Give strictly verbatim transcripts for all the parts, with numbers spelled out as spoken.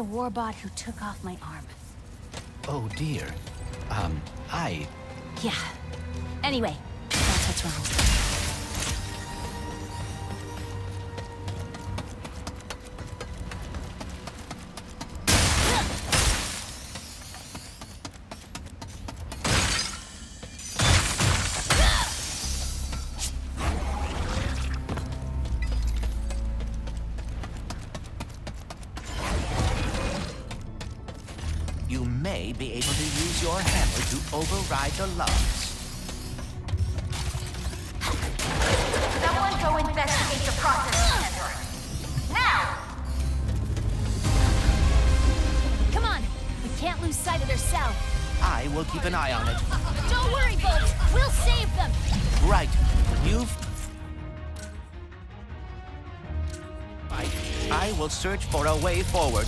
the warbot who took off my arm. Oh dear. Um, I... Yeah. Anyway, that's what's wrong. You may be able to use your hammer to override the locks. Someone go investigate the processing center. Now! Come on! We can't lose sight of their cell. I will keep an eye on it. Don't worry, Bolt! We'll save them! Right. You've... I, I will search for a way forward.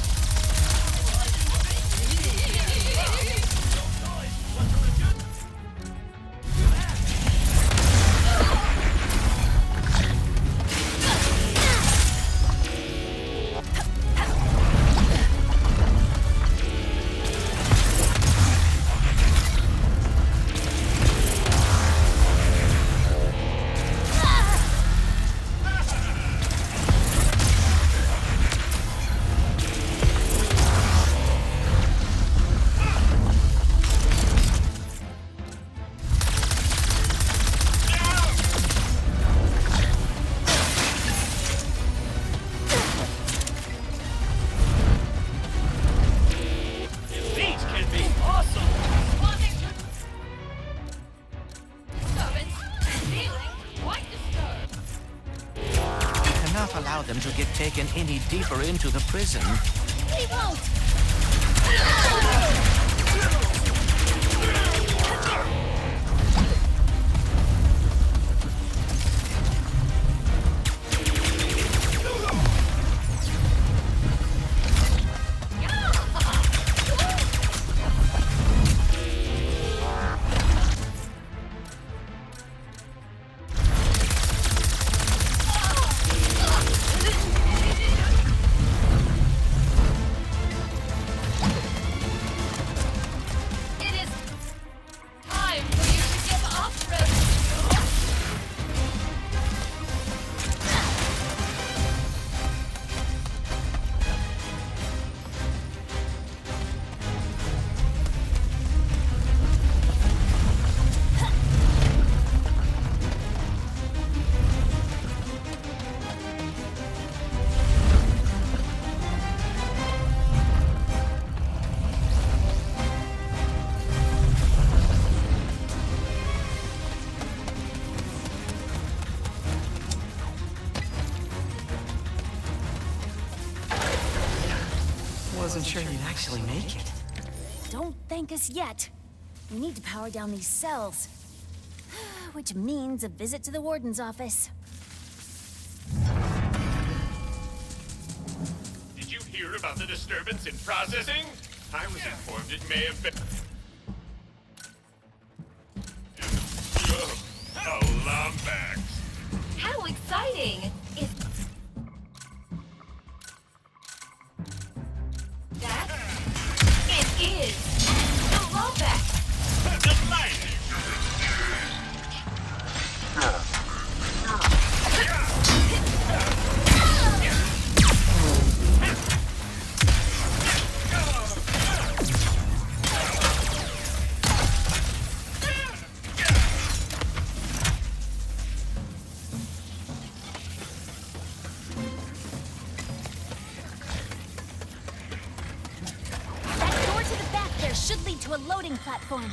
Allow them to get taken any deeper into the prison. They won't! Wasn't sure you'd actually make it. Don't thank us yet. We need to power down these cells. Which means a visit to the warden's office. Did you hear about the disturbance in processing? I was informed it may have been... Oh, Lombax. How exciting! Is that? It is! The Lombax! Delighted! Should lead to a loading platform.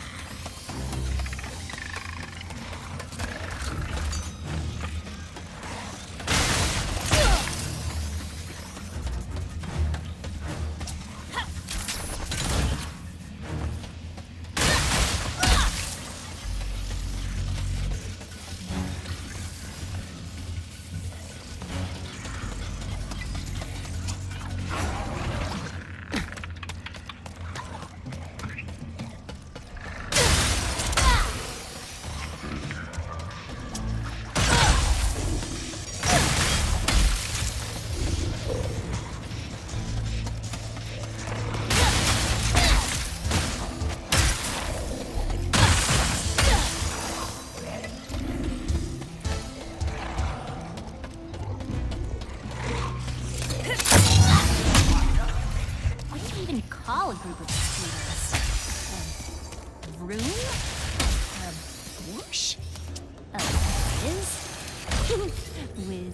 small group of scooters. A room? A bush? A biz? With...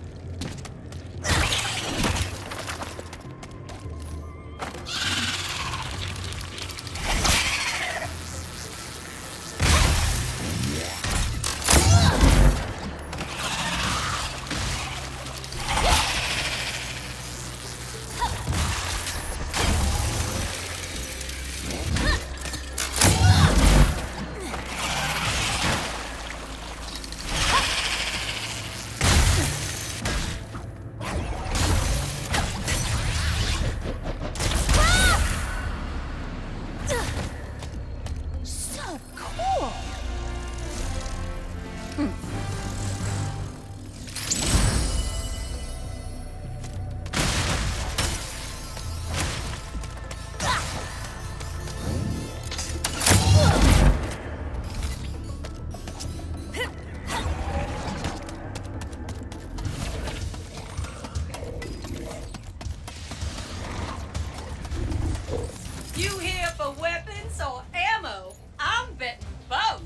You here for weapons or ammo? I'm betting both.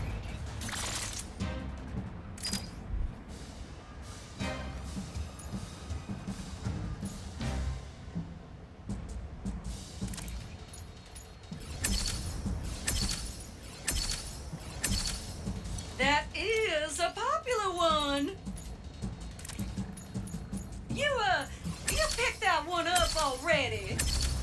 That is a popular one. You, uh, you picked that one up already.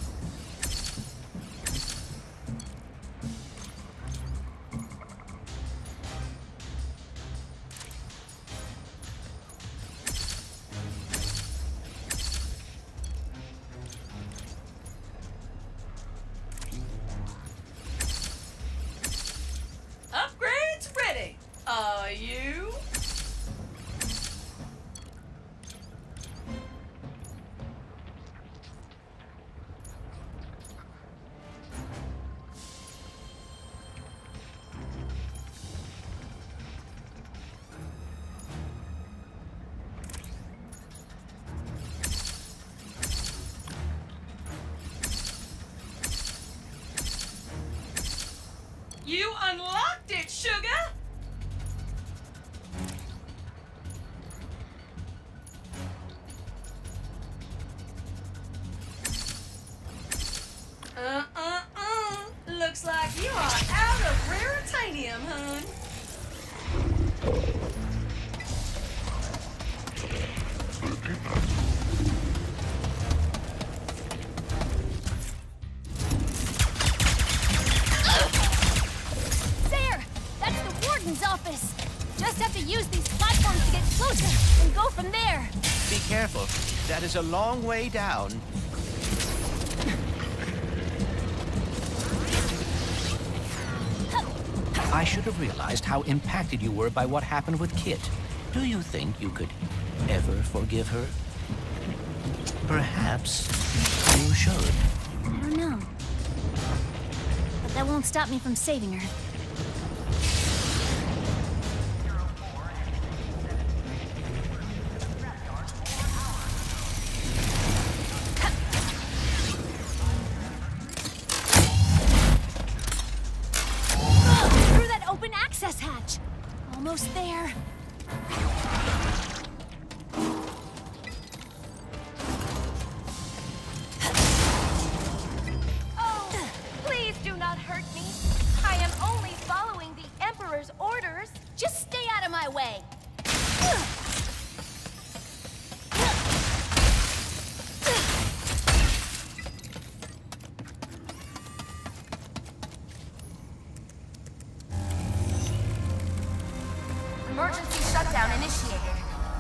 Upgrades ready. Are you? You unlocked it, sugar! Uh-uh-uh. Looks like you are out of raritanium, hun. There! That's the warden's office! Just have to use these platforms to get closer and go from there. Be careful. That is a long way down. I should have realized how impacted you were by what happened with Kit. Do you think you could ever forgive her? Perhaps you should. I don't know. But that won't stop me from saving her. Through that open access hatch. Almost there. Oh, please do not hurt me. I am only following the Emperor's orders. Just stay out of my way. Emergency shutdown initiated.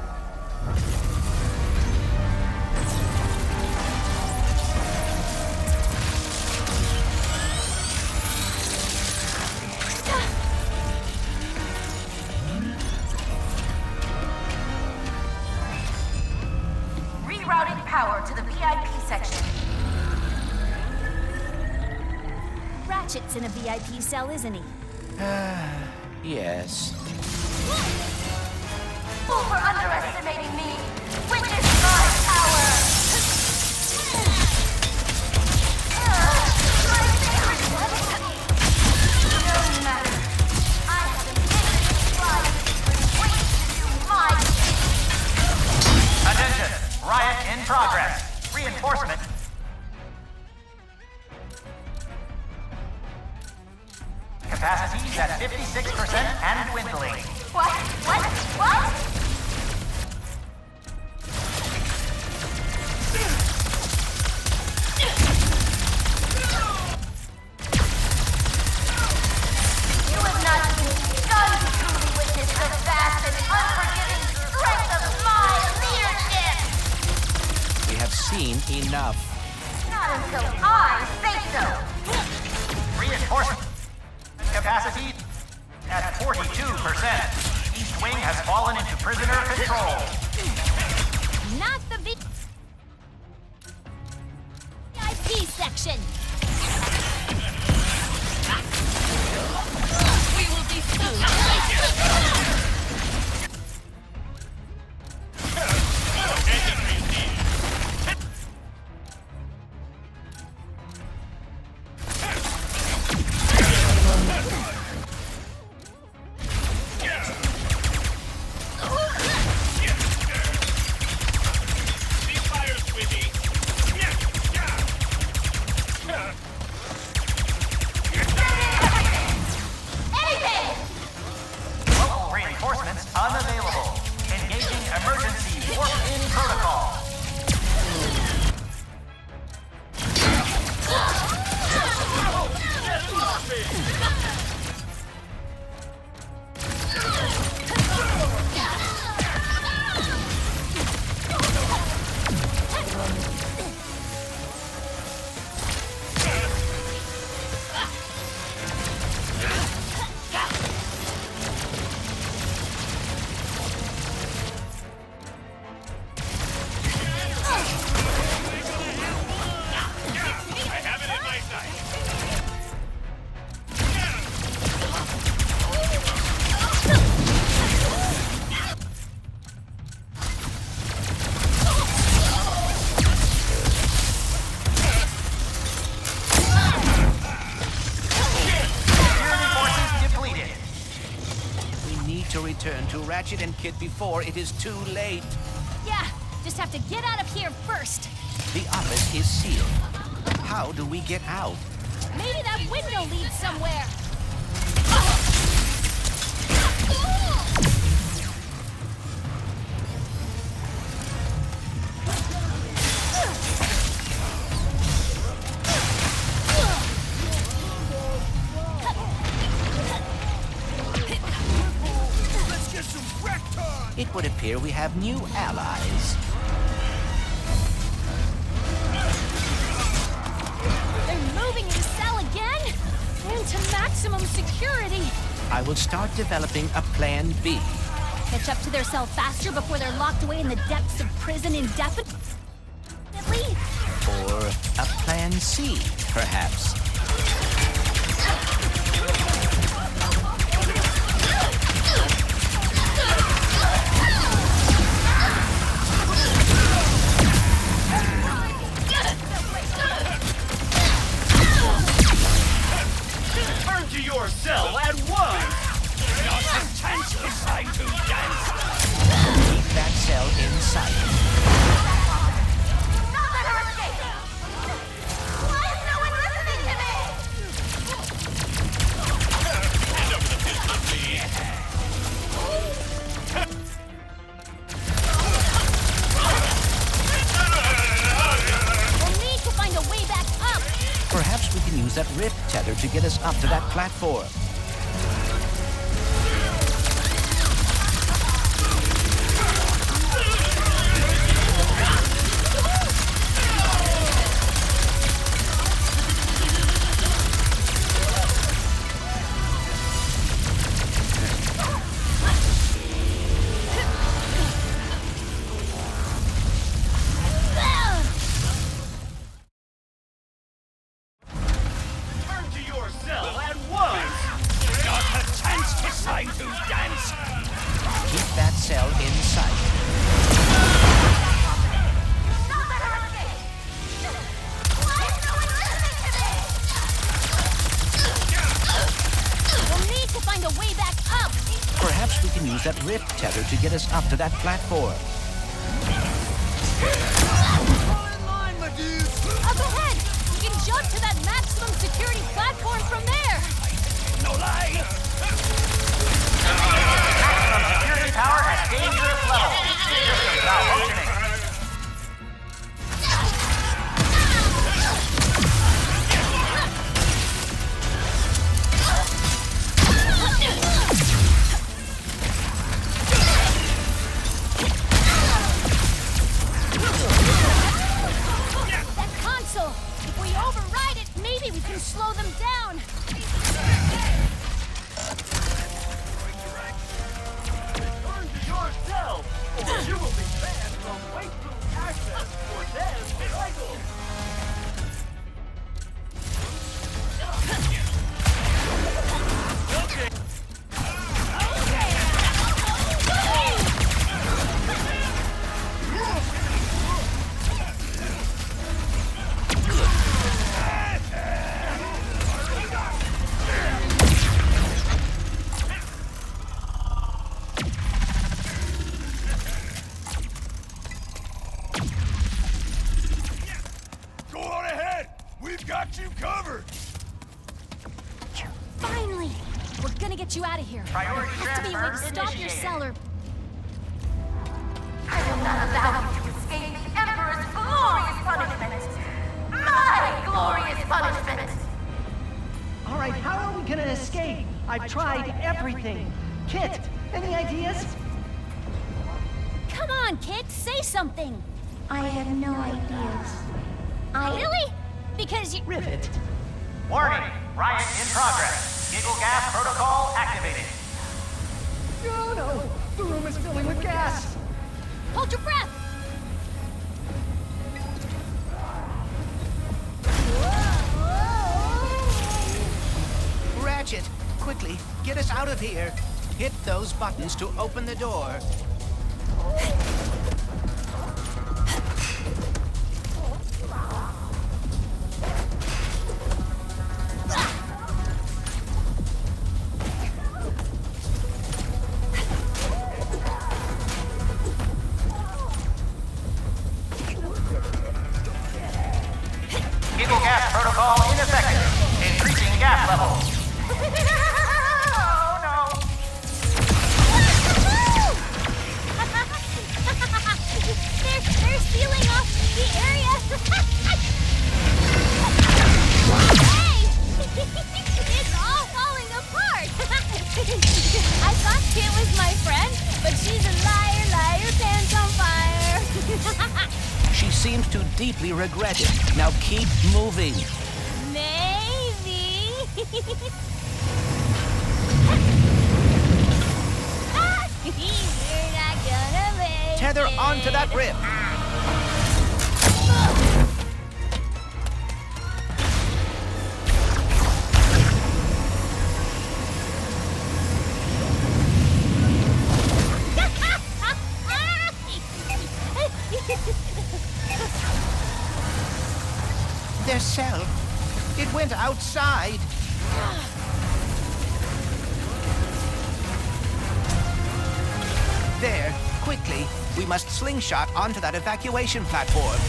Rerouting power to the V I P section. Ratchet's in a V I P cell, isn't he? Yes. Fool for underestimating me. Witness my power. capacities at fifty-six percent and dwindling. What? What? What? You have not even begun to truly witness the vast and unforgiving strength of my leadership! We have seen enough. Not until I say so! Reinforcement capacity at forty-two percent. East Wing has fallen into prisoner control. Not the V I P section. We will be soon. Local reinforcements unavailable. Engaging emergency warp-in protocol. To return to Ratchet and Kit before it is too late. Yeah, just have to get out of here first. The office is sealed. How do we get out? Maybe that window leads somewhere. It would appear we have new allies. They're moving in cell again? Into maximum security. I will start developing a plan B. Catch up to their cell faster before they're locked away in the depths of prison indefinitely? Or a plan C, perhaps. Your cell at once! Not a chance decide to dance! Keep that cell in sight. Not let her escape! Why is no one listening to me? Hand over the pistol, please. We'll need to find a way back up. Perhaps we can use that rift tether to get us up to that platform. Keep that cell in sight. Not let her escape! Why is no one listening to me? We'll need to find a way back up. Perhaps we can use that rift tether to get us up to that platform. Up ahead! We can jump to that maximum security platform from there! no lie. Maximum security power at dangerous level. Systems malfunctioning. That console! If we override it, maybe we can slow them down! Return to yourself, or you will be banned from wake-through access for dead cycles. Okay. Go on ahead. We've got you covered. Finally! We're gonna get you out of here. Priority There has to be a way to transfer stop your initiated. cellar. I will not allow you to escape the Emperor's glorious punishment. My glorious punishment. All right, how are we gonna escape? I've tried everything. Kit, any ideas? Come on, kid, say something! I have no ideas. I Really? Because you... Rivet. Warning, riot in progress. Giggle gas protocol activated. No, no, the room is filling with gas. Hold your breath! Ratchet, quickly, get us out of here. Hit those buttons to open the door. Giggle gas protocol ineffective. Increasing gas levels. Oh no. they're, they're sealing off the area! Hey! It's all falling apart! I thought Kit was my friend, but she's a liar, liar, pants on fire! She seems to deeply regret it. Now keep moving. Maybe. You're not gonna make Tether it. onto that rip. Their cell. It went outside. There, quickly. We must slingshot onto that evacuation platform.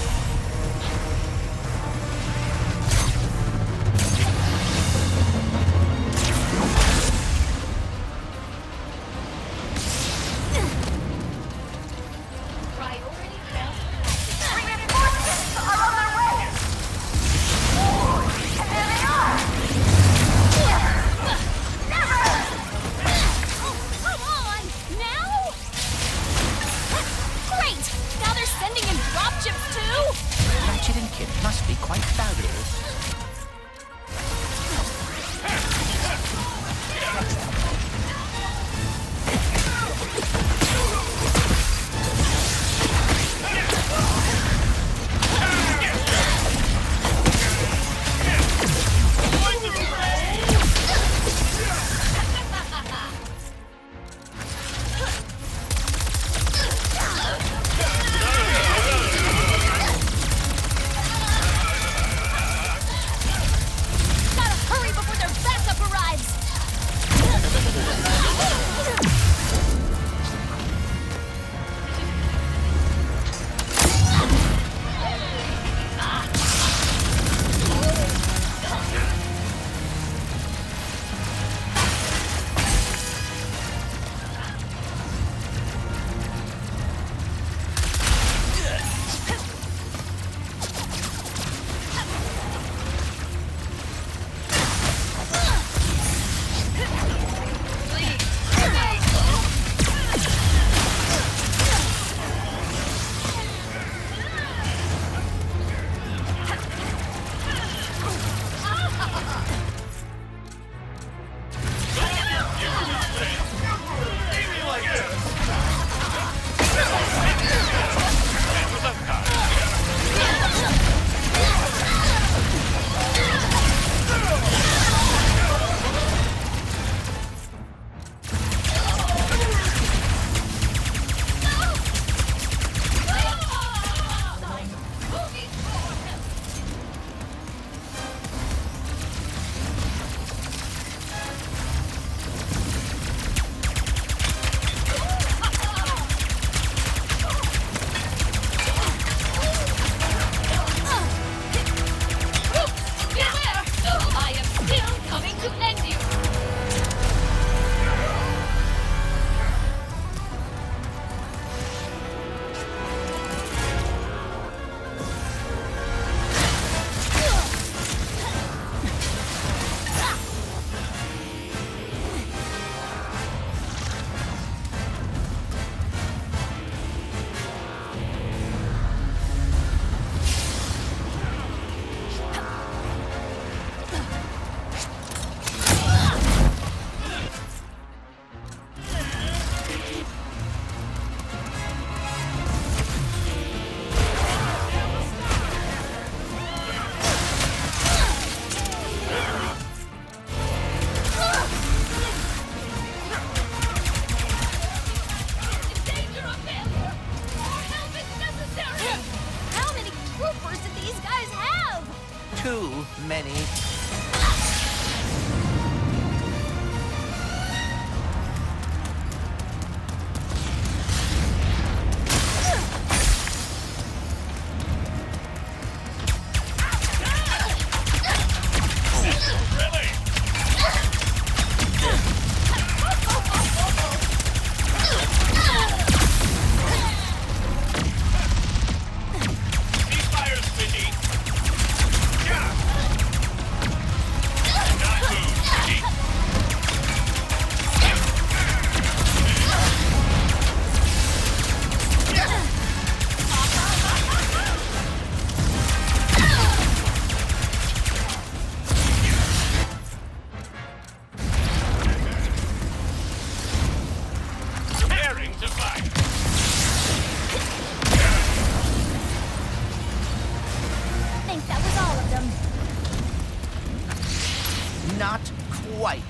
Reinforcements are on their way. And there they are. Never. Come on, now? Great! Now they're sending in dropships too? too many. Not quite.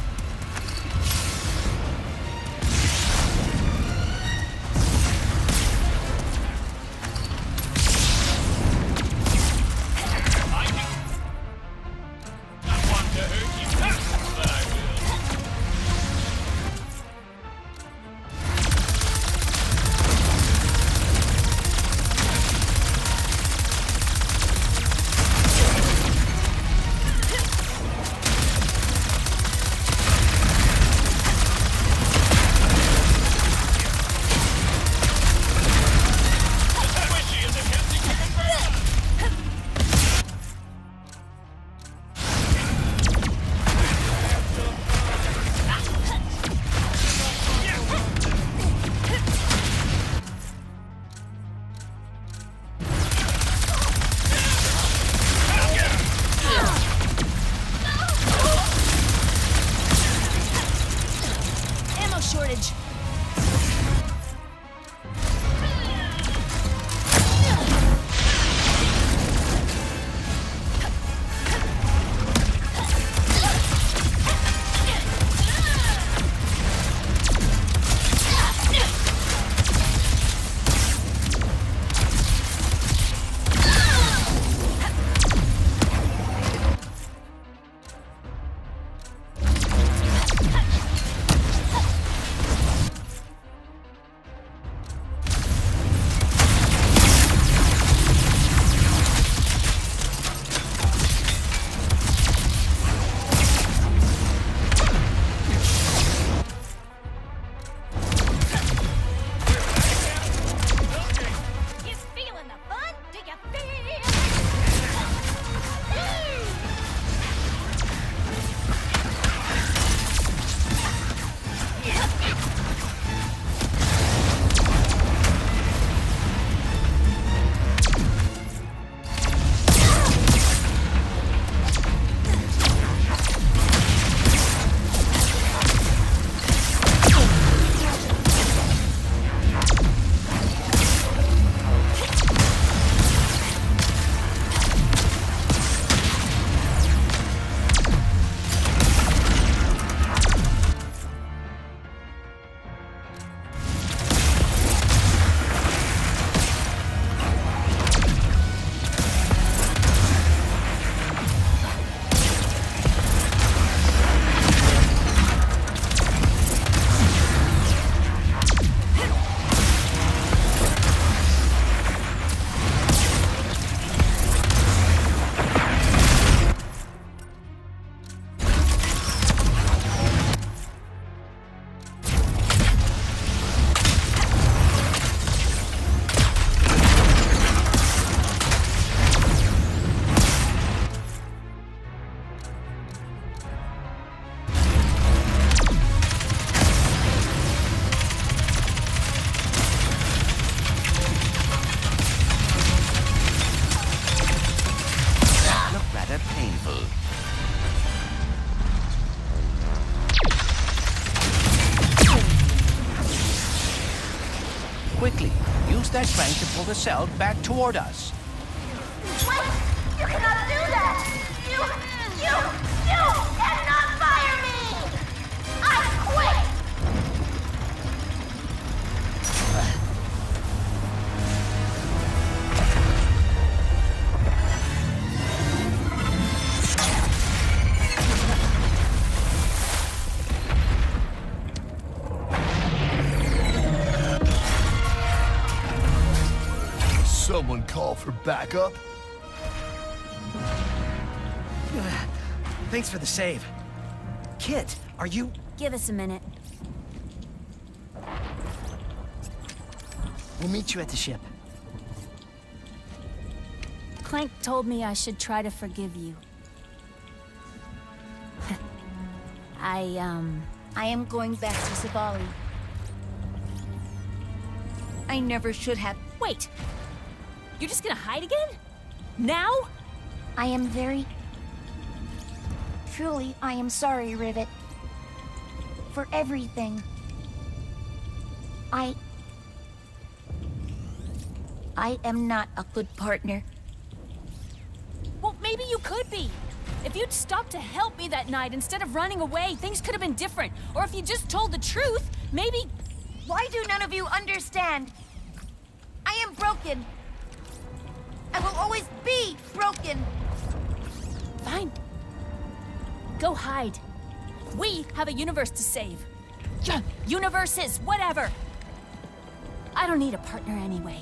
Shortage. Quickly, use that crank to pull the cell back toward us. What? You cannot do that! You, you, you cannot fire me! I quit! for backup? Thanks for the save. Kit, are you... Give us a minute. We'll meet you at the ship. Clank told me I should try to forgive you. I, um... I am going back to Savali. I never should have. Wait! You're just gonna hide again? Now? I am very... Truly, I am sorry, Rivet. For everything. I... I am not a good partner. Well, maybe you could be. If you'd stopped to help me that night instead of running away, things could have been different. Or if you just told the truth, maybe... Why do none of you understand? I am broken. I will always be broken. Fine. Go hide. We have a universe to save. Universes, whatever. I don't need a partner anyway.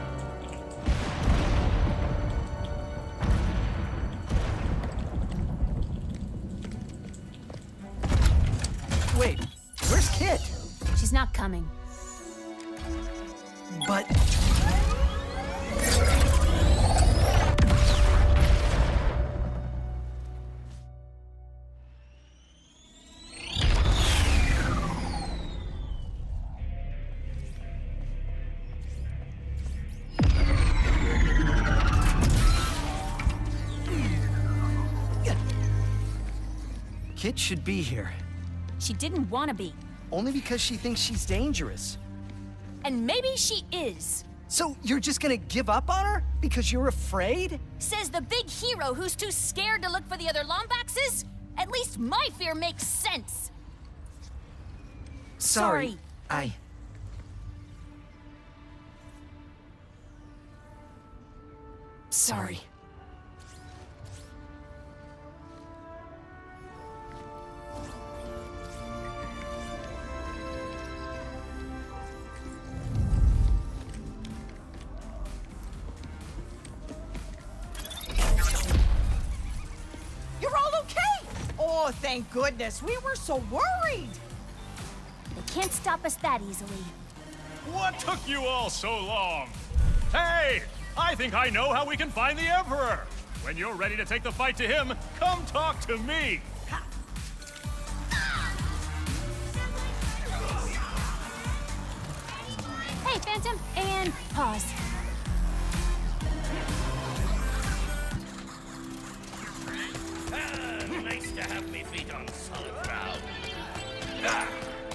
Wait, where's Kit? She's not coming. But... Kit should be here. She didn't want to be. Only because she thinks she's dangerous. And maybe she is. So you're just gonna give up on her? Because you're afraid? Says the big hero who's too scared to look for the other Lombaxes? At least my fear makes sense. Sorry. Sorry. I... Sorry. You're all okay! Oh, thank goodness. We were so worried. They can't stop us that easily. What took you all so long? Hey! I think I know how we can find the Emperor! When you're ready to take the fight to him, come talk to me! Hey, Phantom, and pause. Ah, nice to have me feet on solid ground. Ah.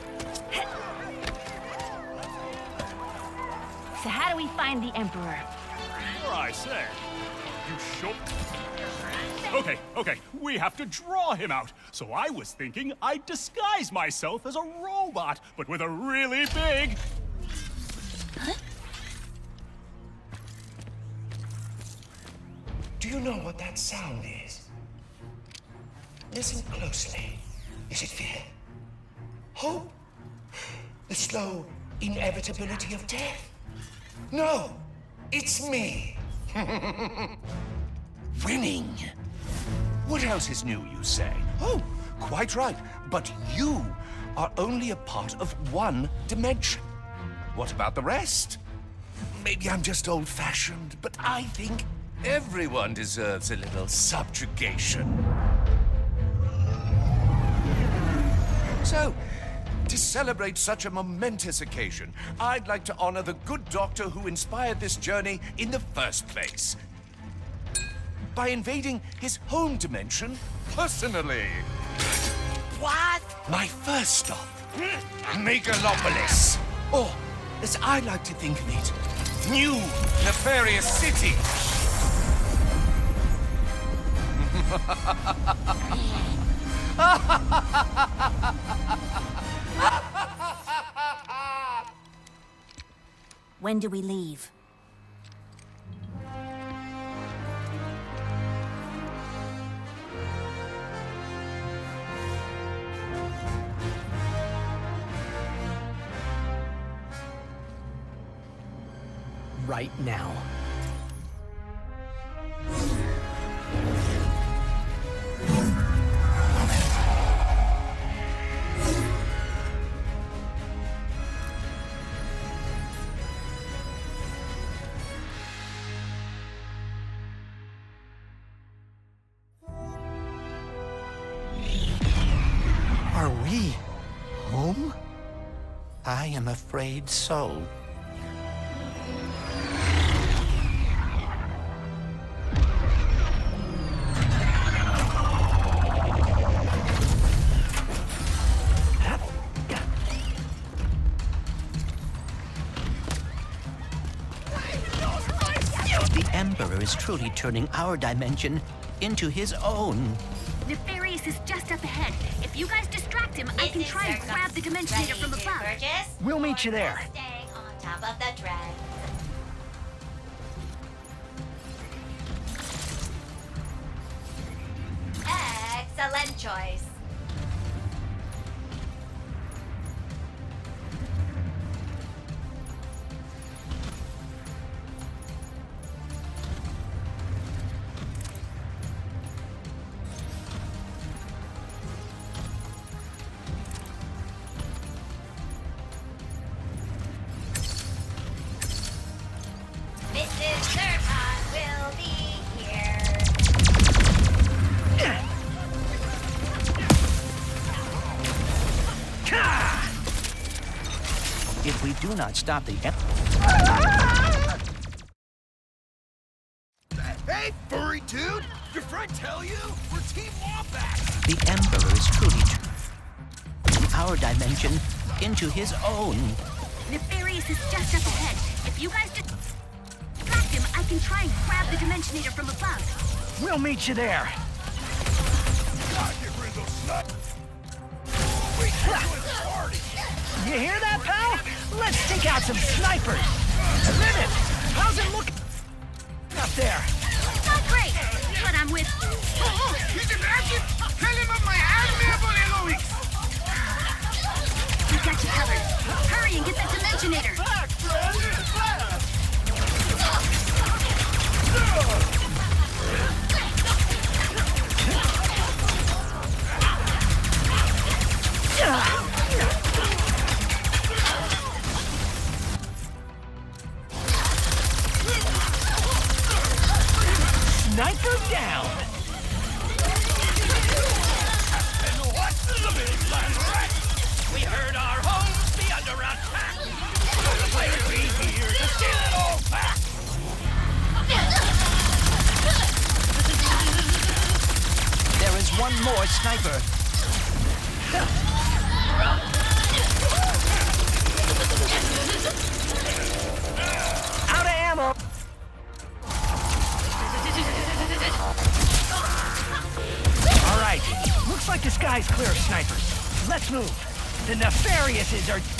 So how do we find the Emperor? Or I say, you should... Okay, okay, we have to draw him out. So I was thinking I'd disguise myself as a robot, but with a really big... Huh? Do you know what that sound is? Listen closely. Is it fear? Hope? The slow inevitability of death? No, it's me. Winning. What else is new, you say? Oh, quite right. But you are only a part of one dimension. What about the rest? Maybe I'm just old-fashioned, but I think everyone deserves a little subjugation. So, to celebrate such a momentous occasion, I'd like to honor the good doctor who inspired this journey in the first place. By invading his home dimension personally. What? My first stop, Megalopolis. Or, as I like to think of it, New Nefarious City. When do we leave? Right now. Are we home? I am afraid so. The Emperor is truly turning our dimension into his own. Nefarious is just up ahead. If you guys distract him, I can try and grab the Dimensionator from above. We'll meet you there. Stay on top of the tread. Excellent choice. Missus Zerpon will be here. If we do not stop the Em- Hey, furry dude! Your friend tell you? We're Team Wombat! the Emperor is truly turning our dimension into his own. Nefarious is just up ahead. If you guys distract him, I can try and grab the Dimensionator from above. We'll meet you there. Gotta get rid of those snipers! We can do it party! You hear that, pal? Let's take out some snipers. Limit, how's it look up there? Not great, but I'm with... Oh, he's an active! Tell him of my admirable heroics! We got you covered. Hurry and get that Dimensionator. Back, friend! Fast! Sniper down. And what's the big plan, right? We heard our homes be under attack! Why are we here to steal it all back? There is one more sniper. Out of ammo. All right, looks like the sky's clear of snipers. Let's move. The Nefariouses are...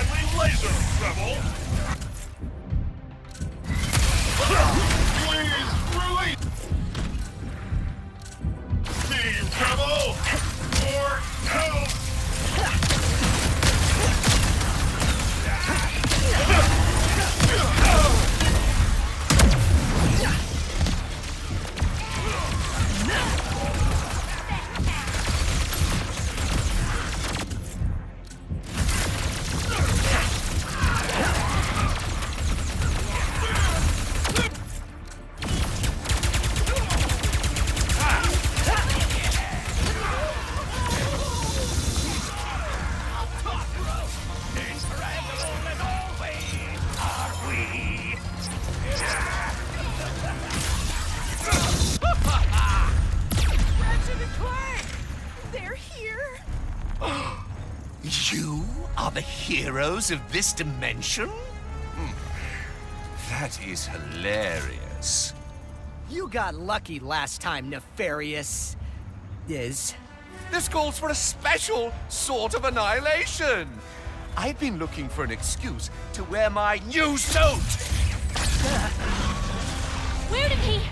deadly laser, Rebel! Please, release me, Rebel! Or help! Ratchet and Clank! They're here! You are the heroes of this dimension? Hmm. That is hilarious. You got lucky last time, Nefarious. Is. This calls for a special sort of annihilation. I've been looking for an excuse to wear my new suit. Where did he...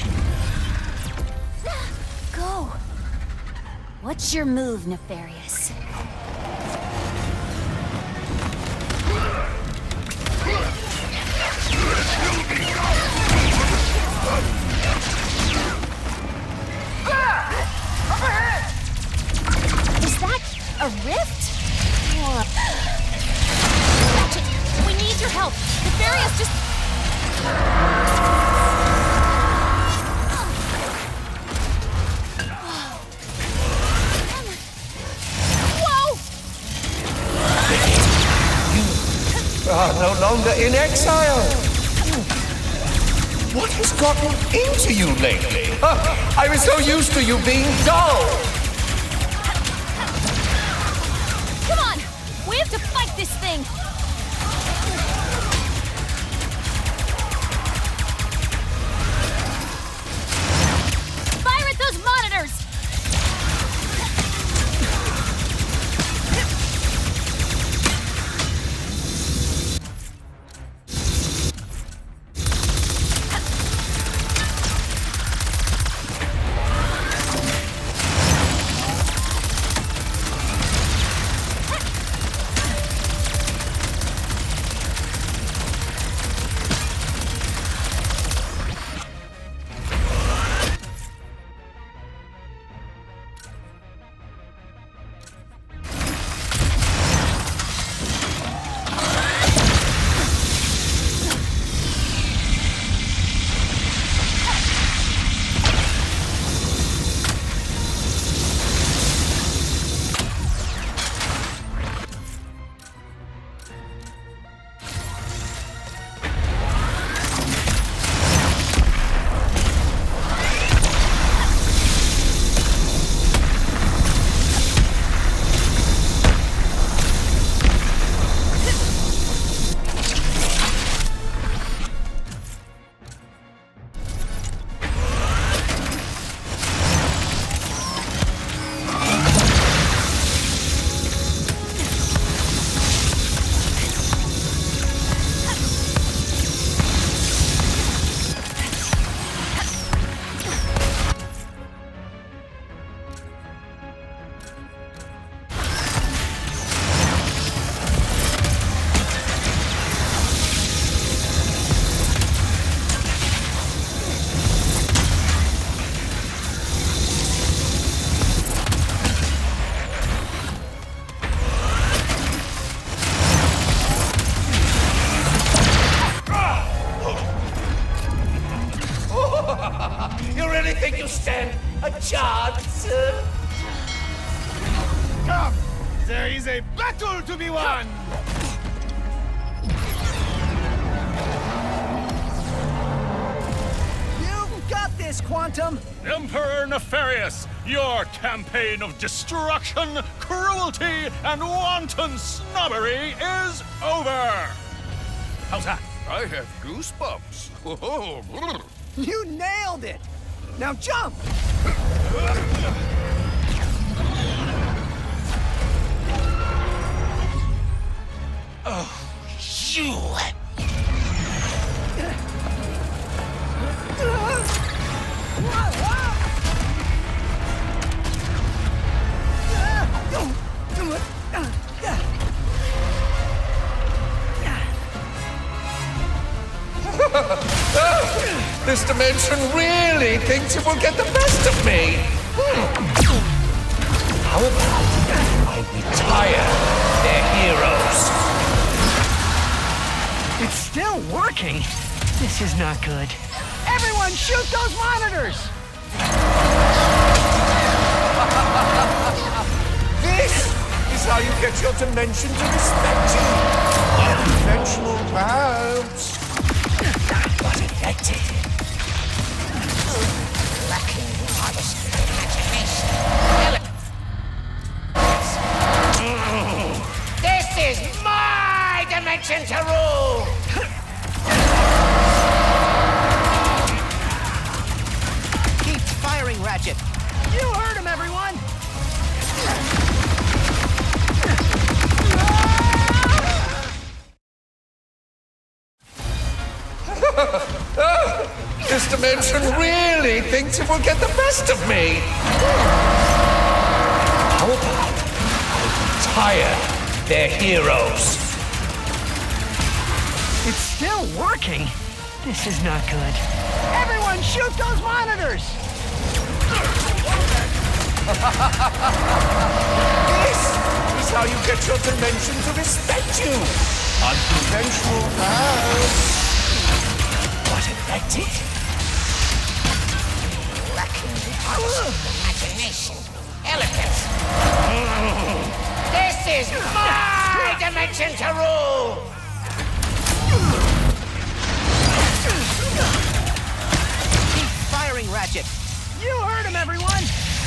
go? What's your move, Nefarious? Is that a rift? Or... Ratchet, we need your help. Nefarious just... Are no longer in exile. What has gotten into you lately? Huh, I was so used to you being dull. Come on! We have to fight this thing! Fire at those monitors! You really think you stand a chance? Come! There is a battle to be won! You've got this, Quantum! Emperor Nefarious, your campaign of destruction, cruelty, and wanton snobbery is over! How's that? I have goosebumps. You nailed it! Now jump! you. This dimension really thinks it will get the best of me. Hmm. How about I retire their heroes? It's still working. This is not good. Everyone shoot those monitors! This is how you get your dimension to respect you. Unconventional, perhaps, but effective. Lacking modest imagination. This is my dimension to rule! Keep firing, Ratchet. You heard him, everyone! This dimension really thinks it will get the best of me. How about I retire their heroes? It's still working. This is not good. Everyone shoot those monitors! This is how you get your dimension to respect you. Unconventional, perhaps, What effective? Lacking modest imagination. Elegance. This is my dimension to rule! Keep firing, Ratchet. You heard him, everyone!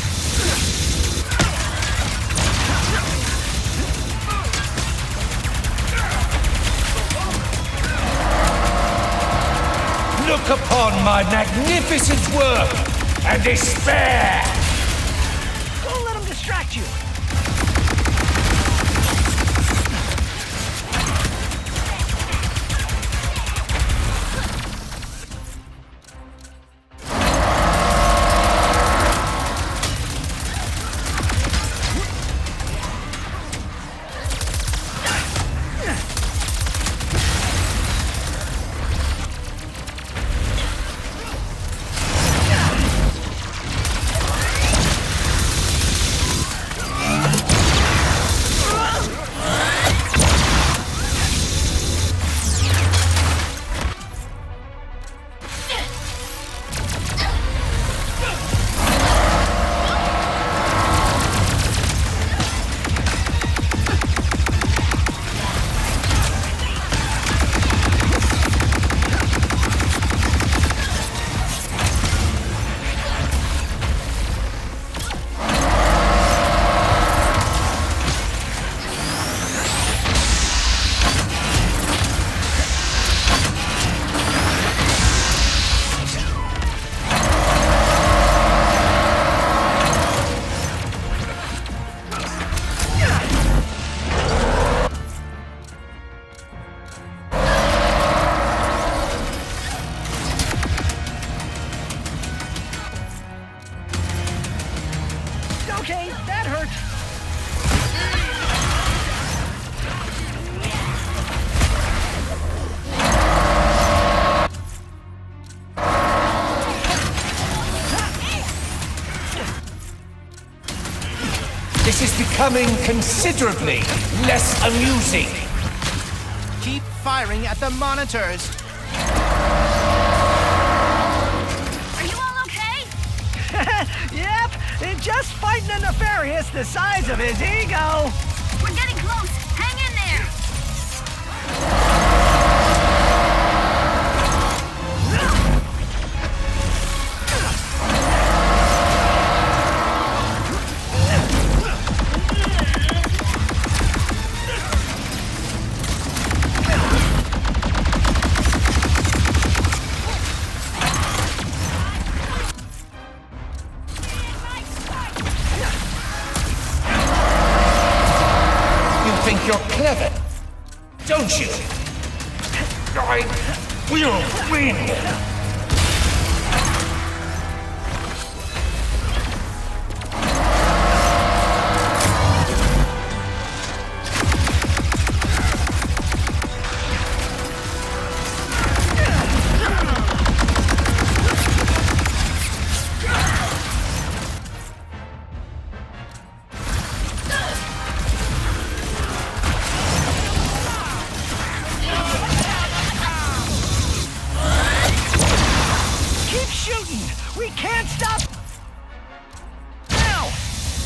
Look upon my magnificent work and despair! Don't let him distract you! Okay, that hurt. This is becoming considerably less amusing. Keep firing at the monitors. Are you all okay? Yep, it's just fighting a nefarious the size of his ego. We're getting close. Hang in there. You're clever, don't you? I will win! We can't stop now!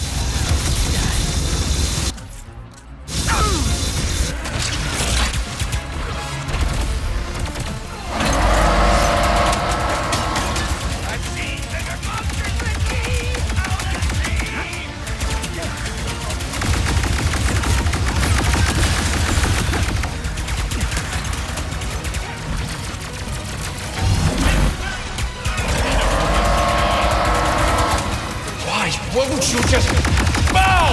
I've seen bigger monsters than me out at sea! Won't you just bow?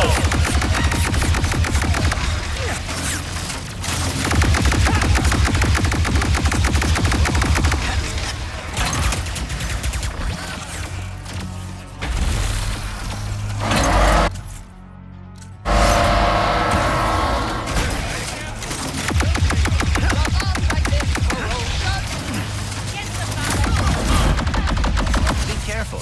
Be careful.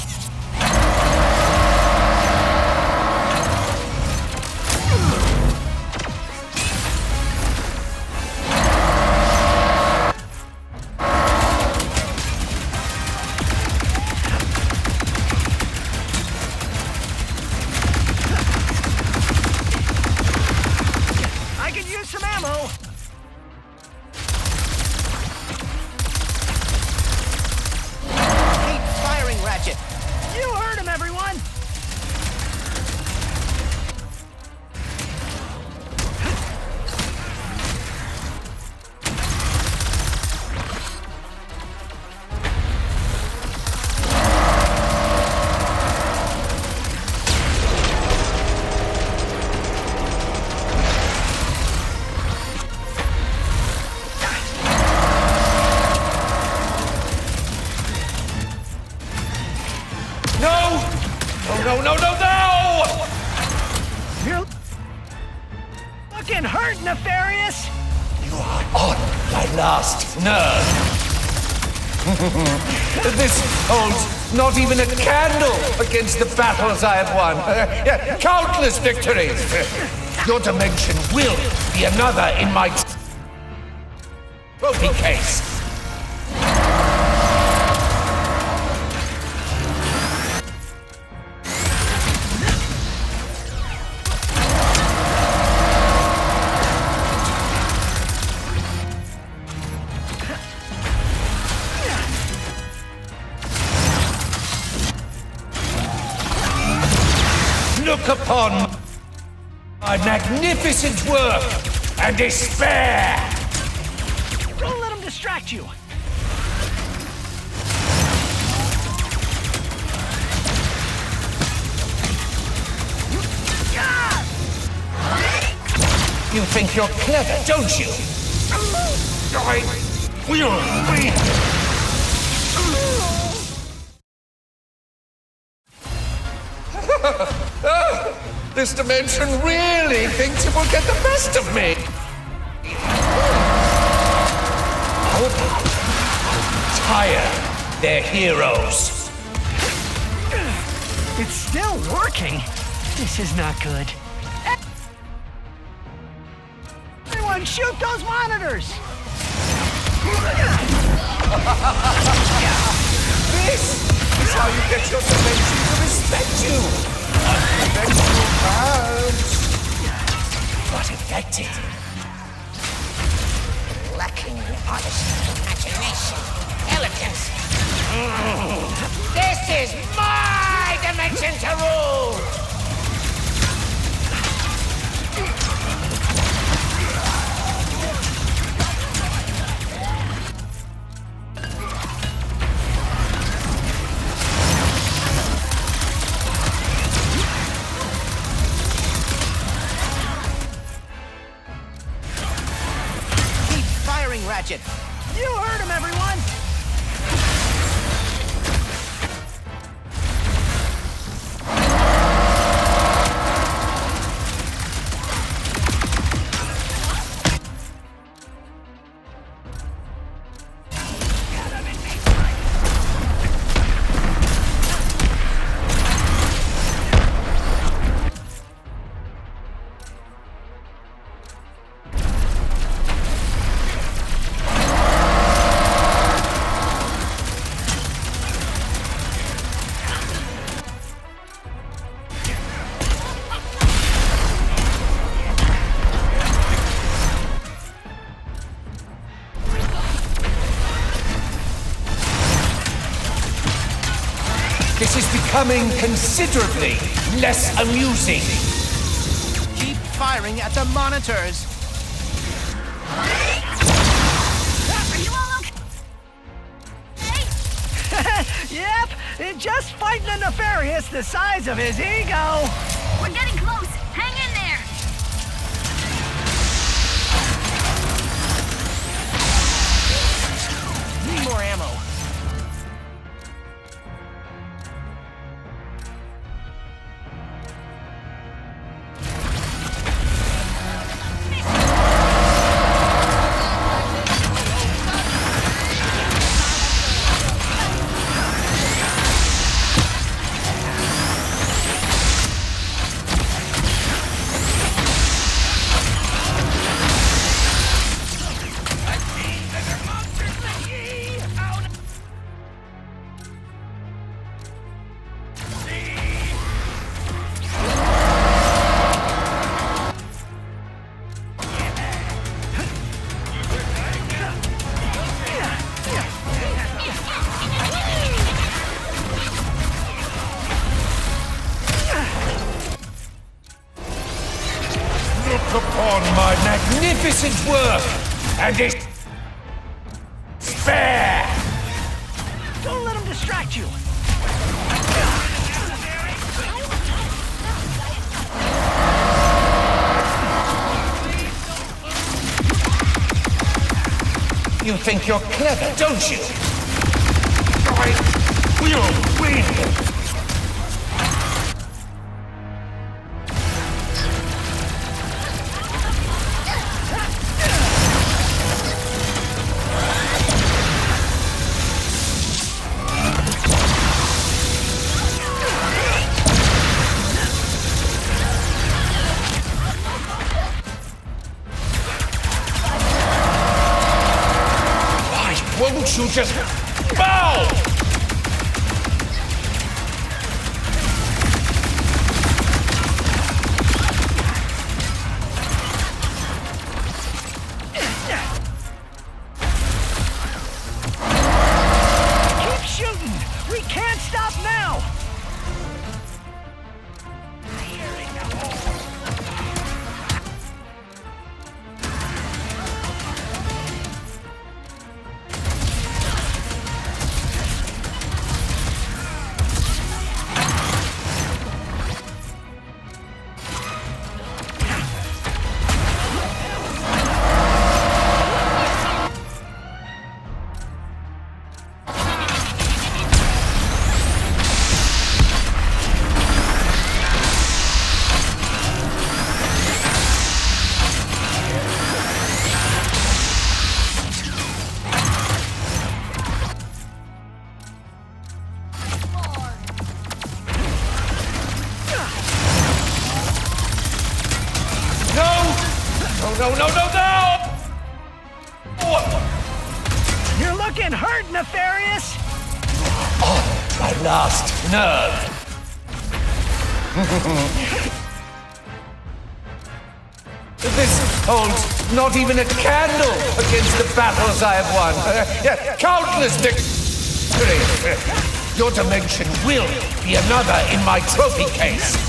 Some ammo! Keep firing, Ratchet! You heard him, everyone! No, no, no, no! You're looking hurt, Nefarious! You are on my last nerve. This holds not even a candle against the battles I have won. Uh, countless victories. Your dimension will be another in my trophy case. Look upon my magnificent work and despair! Don't let him distract you! You think you're clever, don't you? I will win! This dimension really thinks it will get the best of me. Tire their heroes. It's still working. This is not good. Everyone, shoot those monitors! This is how you get your dimension to respect you. Unconventional crowds. What effective. Lacking honesty, imagination, elegance. Mm. This is my dimension to rule! Keep firing, Ratchet! You heard him, everyone! This is becoming considerably less amusing. Keep firing at the monitors. Are you all okay? Yep, just fighting a nefarious the size of his ego. We're getting close. Hang in there. Need more ammo. Look upon my magnificent work and its spare! Don't let him distract you. You think you're clever, don't you? I will win! Won't you just bow? Keep shooting! We can't stop now! No, no, no, no! You're looking hurt, nefarious! Oh, my last nerve! This holds not even a candle against the battles I have won. Uh, countless victories! Your dimension will be another in my trophy case.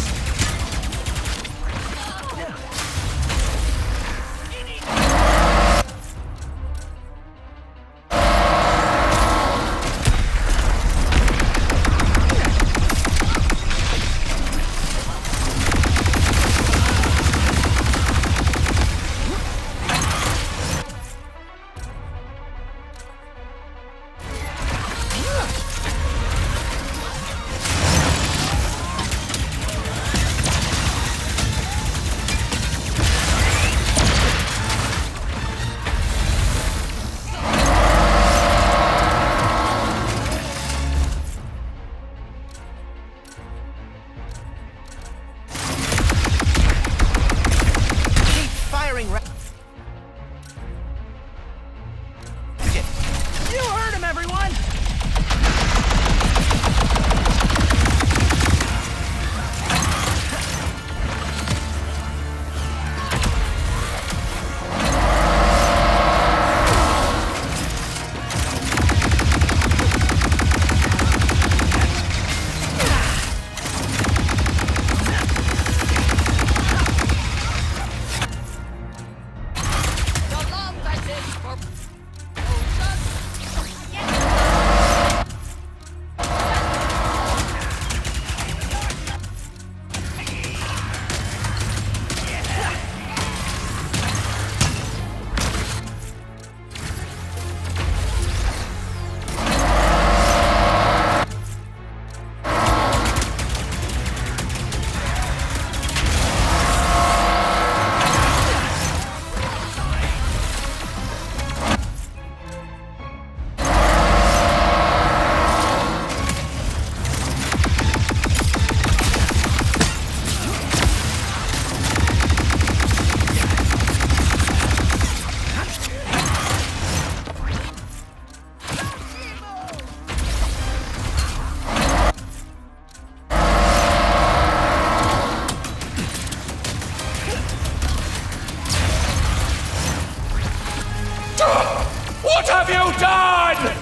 What have you done?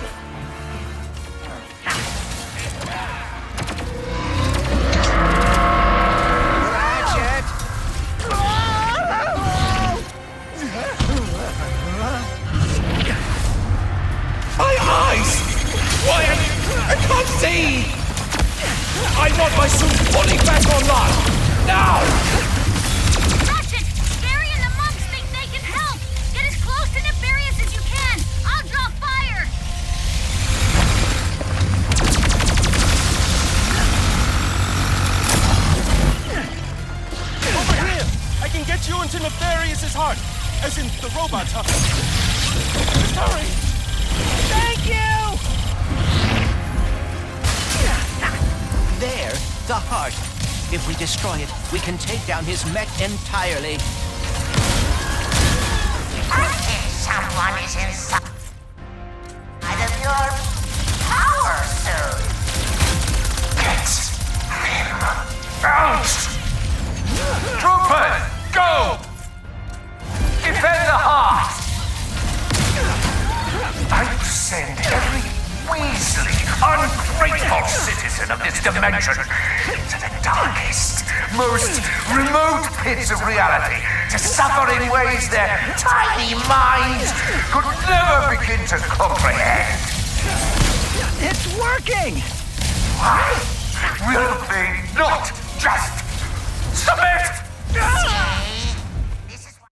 Ratchet! My eyes! Why, I, I can't see! I want my suit fully back online! Now! Ratchet! Barry and the monks think they can help! Get as close to Nefarious as you can! I'll draw fire! Over here! I can get you into Nefarious's heart! As in the robot's heart. Just hurry! Thank you! There, the heart. If we destroy it, we can take down his mech entirely. I think someone is inside of your power suit. Get him out! Troopers, go! Defend the heart! I will send every weaselly, ungrateful citizen of this dimension to the darkest, most remote pits of reality to suffer in ways their tiny minds could never begin to comprehend. It's working! Why will they not just submit? This is what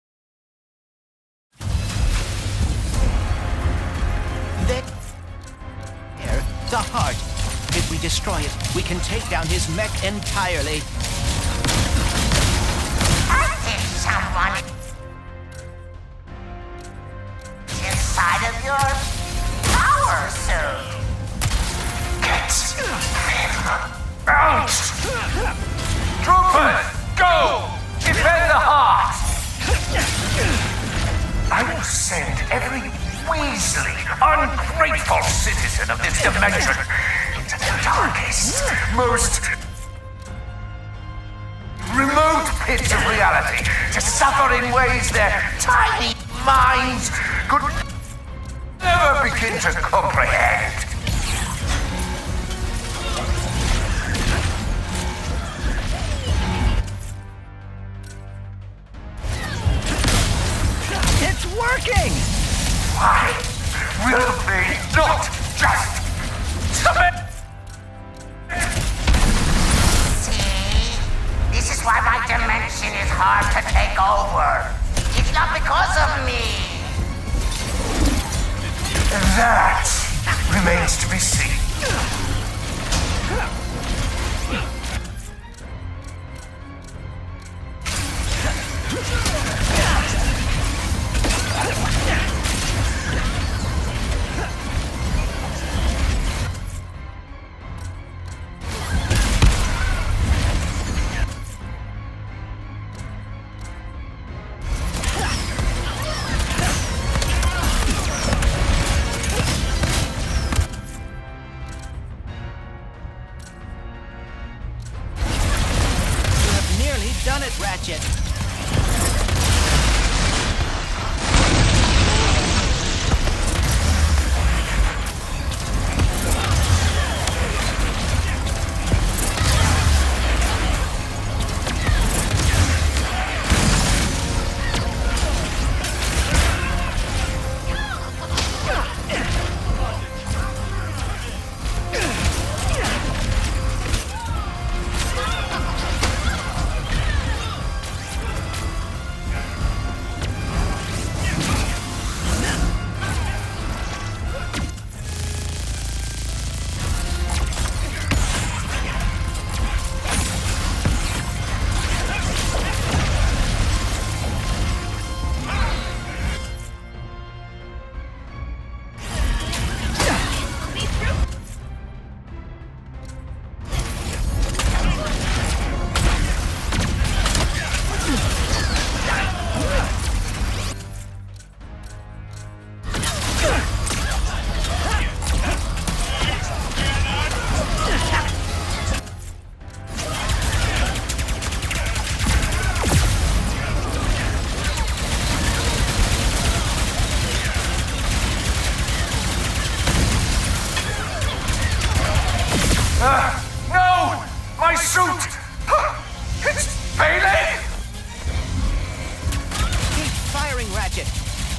There, the heart. If we destroy it, we can take down his mech entirely. I think someone is inside of your power suit. Get him out! Troopers, go! Defend the heart! I will send every weaselly, ungrateful citizen of this dimension into the darkest, most remote pits of reality to suffer in ways their tiny minds could never begin to comprehend. It's working! Why will they not just submit? See? This is why my dimension is hard to take over. It's not because of me. That remains to be seen. Uh, no! My suit! It's failing! Keep firing, Ratchet.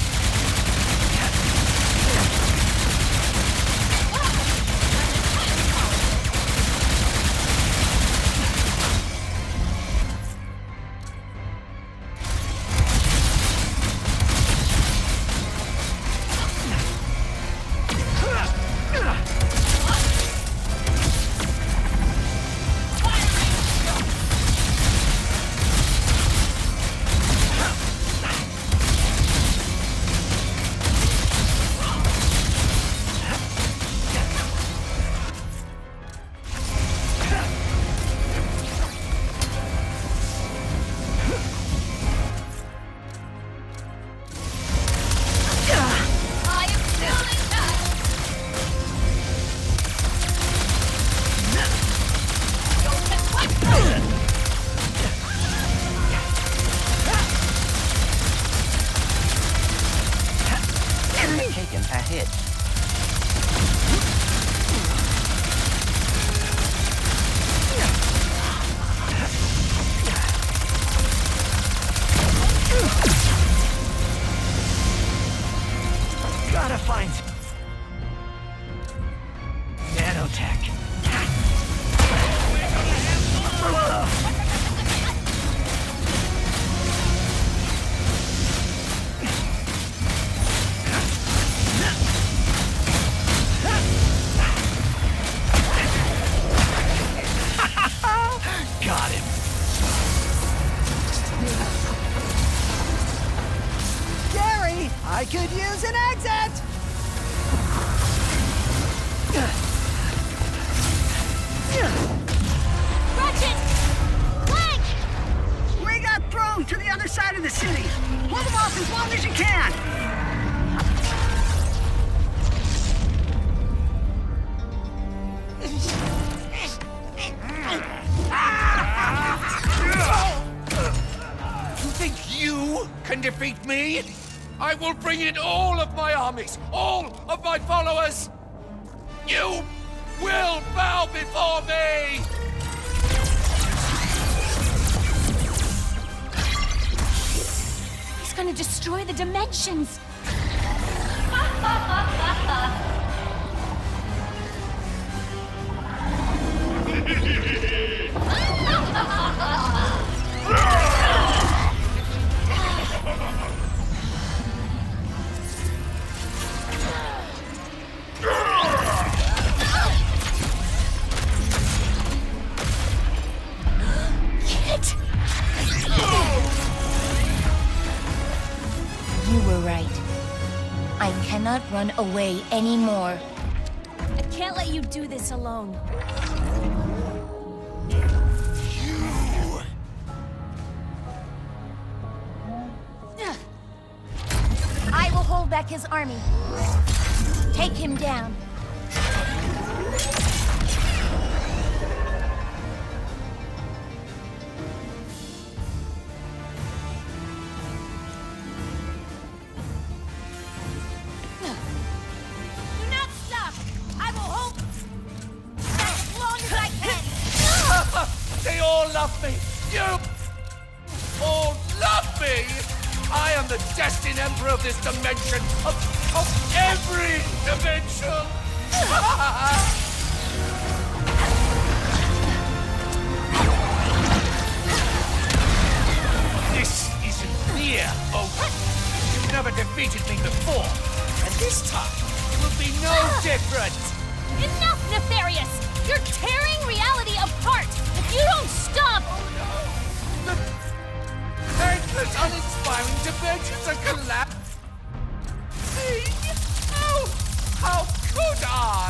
Taken a hit. Gotta find nanotech. Got him. Gary, I could use an exit! Ratchet! Clank! We got thrown to the other side of the city. Hold them off as long as you can. You think you can defeat me? I will bring in all of my armies, all of my followers. You will bow before me! He's gonna destroy the dimensions! Kid! You were right. I cannot run away anymore. I can't let you do this alone. I will hold back his army. Take him down. Do not stop! I will hold as long as I can! They all love me! You all love me! I am the destined emperor of this dimension, of, of every dimension! This isn't fear, Ogre. You've never defeated me before, and this time it will be no different! Enough, Nefarious! You're tearing reality apart! If you don't stop... The thankless, uninspiring dimensions are collapsing! Oh, how could I?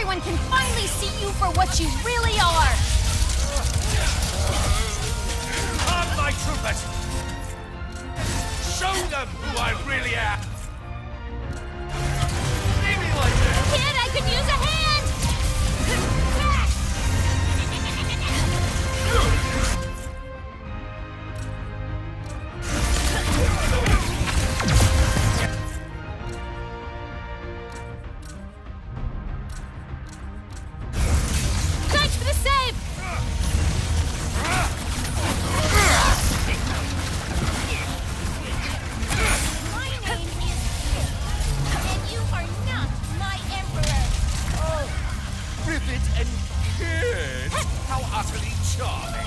everyone can finally see you for what you really are! Come, my troopers! Show them who I really am! Leave me like this! Kid, I could use a hand! Thanks for the save! My name is Kid, and you are not my emperor! Oh, Rivet and Kid! How utterly charming!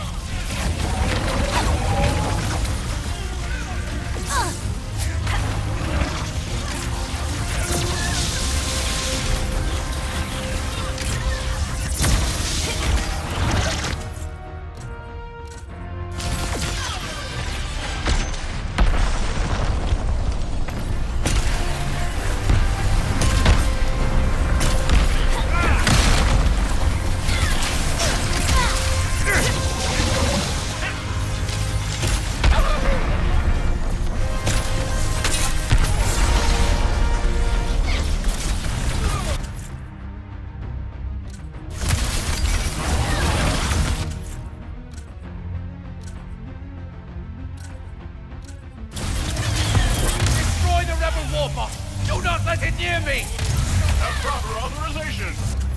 Do not let it near me! Have proper authorization.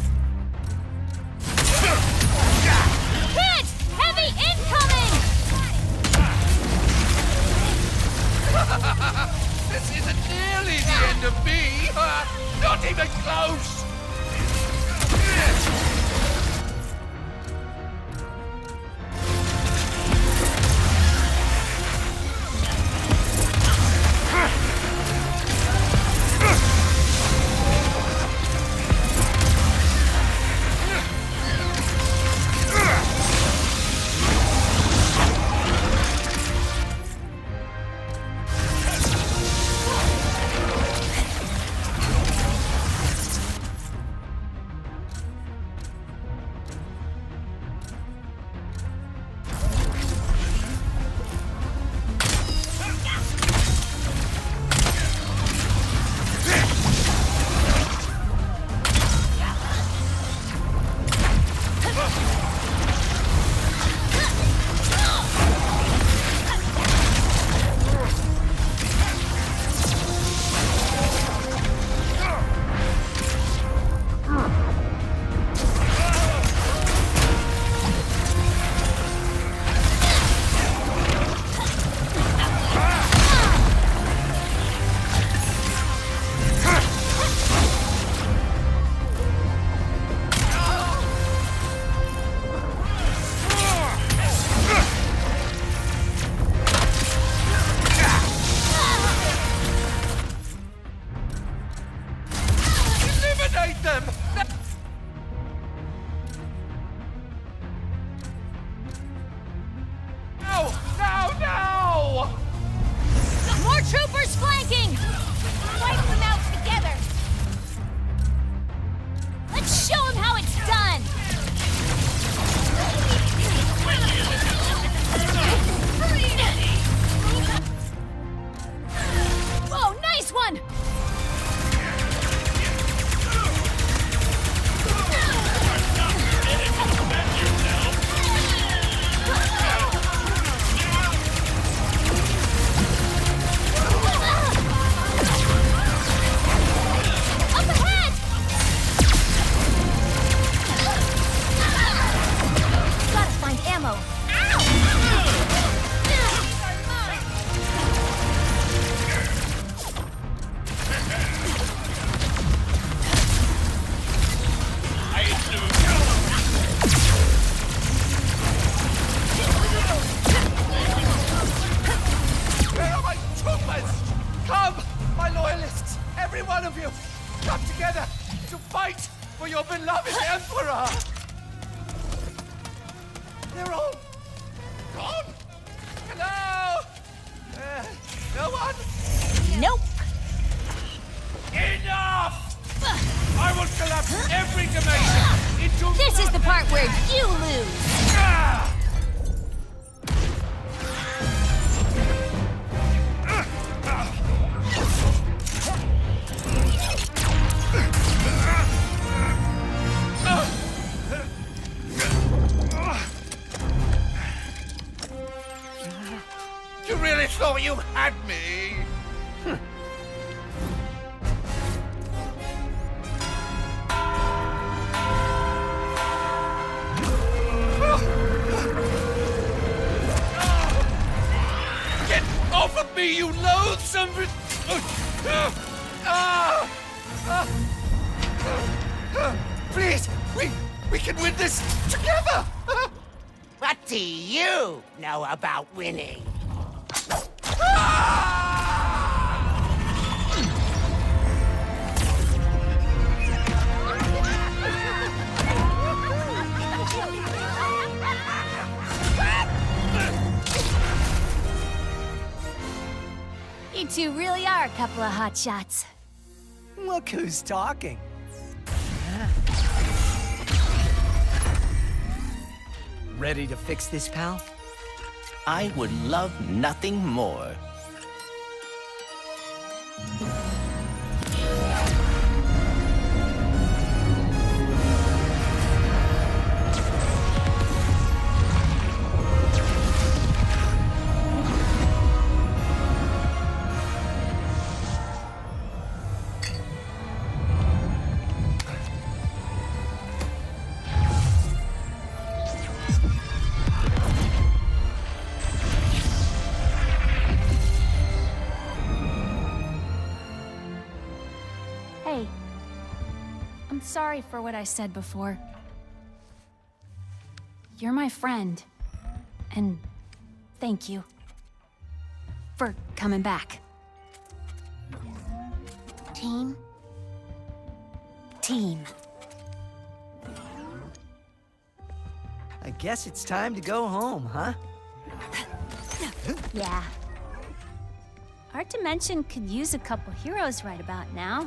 Hit! Heavy incoming! This isn't nearly the end of me! Uh, not even close! Them! No! No! No! More troopers flanking! Wipe them out together! Let's show them how it's done! Whoa, nice one! Every one of you, come together to fight for your beloved Emperor! They're all gone? Hello? Uh, no one? Nope. Enough! I will collapse every dimension This is the part where you lose. You really thought you had me? Get off of me, you loathsome... Please, we, we can win this together! What do you know about winning? You two really are a couple of hot shots. Look who's talking. Ready to fix this, pal? I would love nothing more. Hey, I'm sorry for what I said before. You're my friend, and thank you for coming back. Team? Team. I guess it's time to go home, huh? Yeah. Our dimension could use a couple heroes right about now.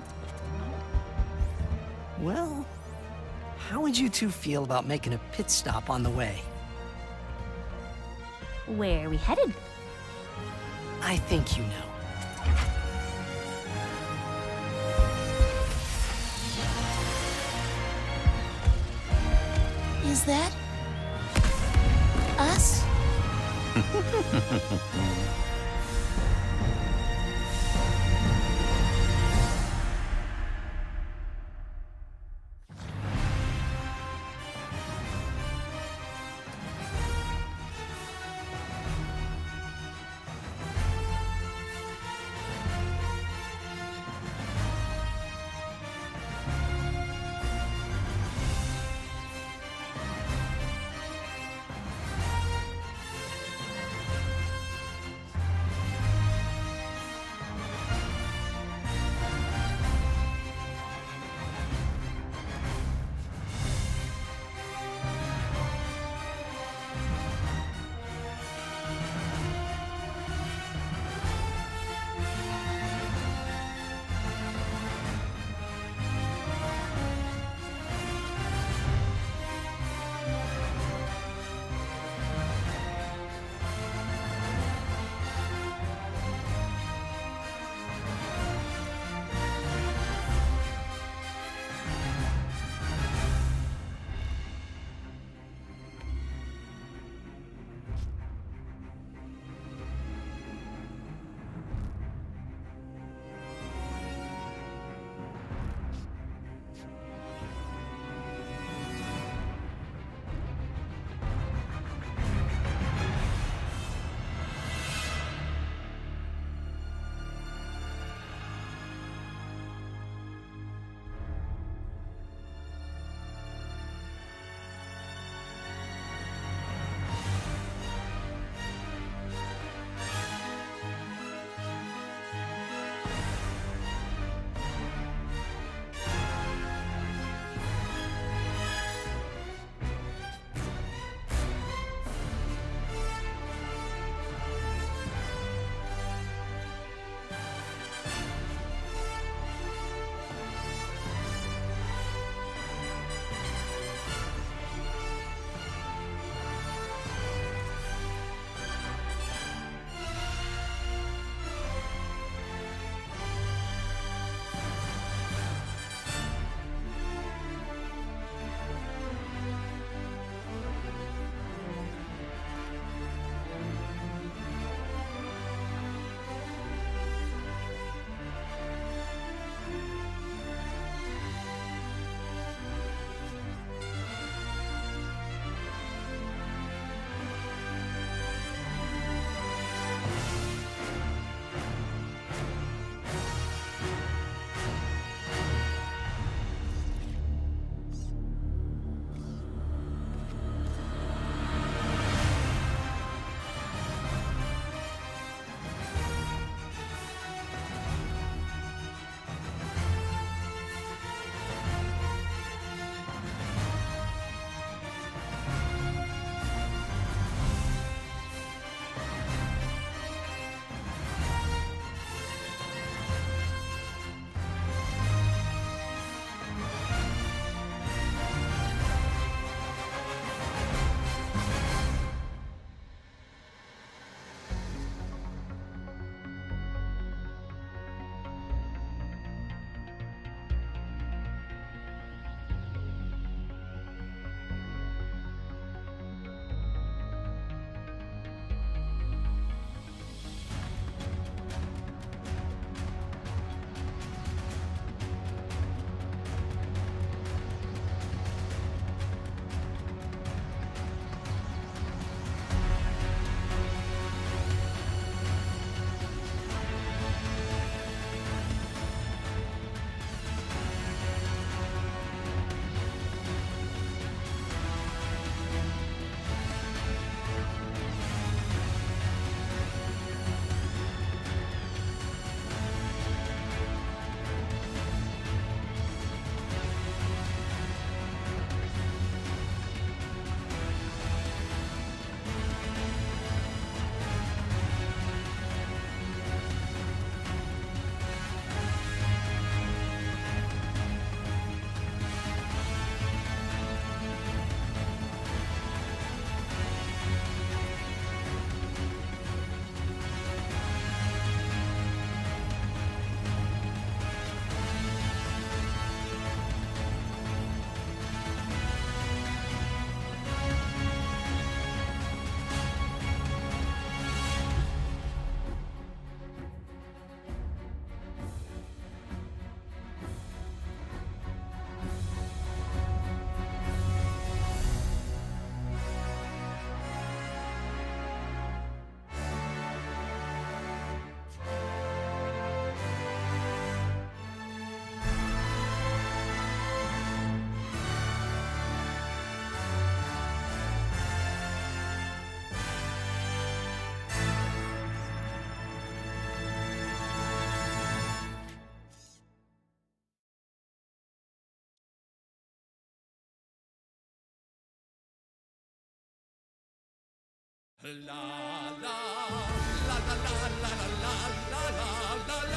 Well, how would you two feel about making a pit stop on the way? Where are we headed? I think you know. Is that us? La la la la la la la la la la